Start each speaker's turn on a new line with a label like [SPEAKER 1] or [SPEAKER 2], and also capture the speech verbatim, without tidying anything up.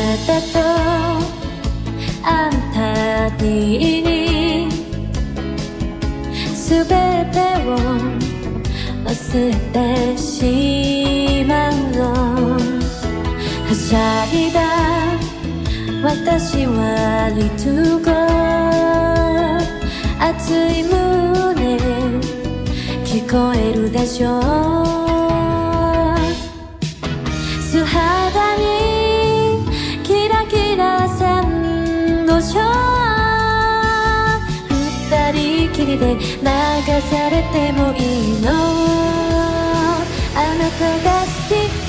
[SPEAKER 1] たとあんたにすべてを忘れてしまうの。はしゃいだ私はリトゥゴー、熱い胸聞こえるでしょう。素肌にキラキラサンゴ礁、二人きりで流されてもいいの。あなたが好き